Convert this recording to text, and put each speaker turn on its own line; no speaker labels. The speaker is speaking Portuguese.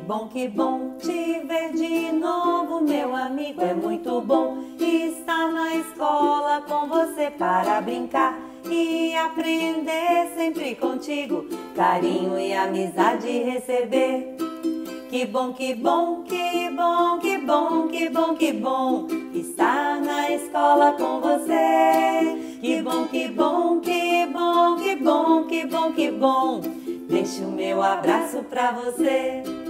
que bom te ver de novo, meu amigo. É muito bom estar na escola com você para brincar e aprender sempre contigo, carinho e amizade receber. Que bom, que bom, que bom, que bom, que bom, que bom estar na escola com você. Que bom, que bom, que bom, que bom, que bom, que bom. Deixo o meu abraço pra você.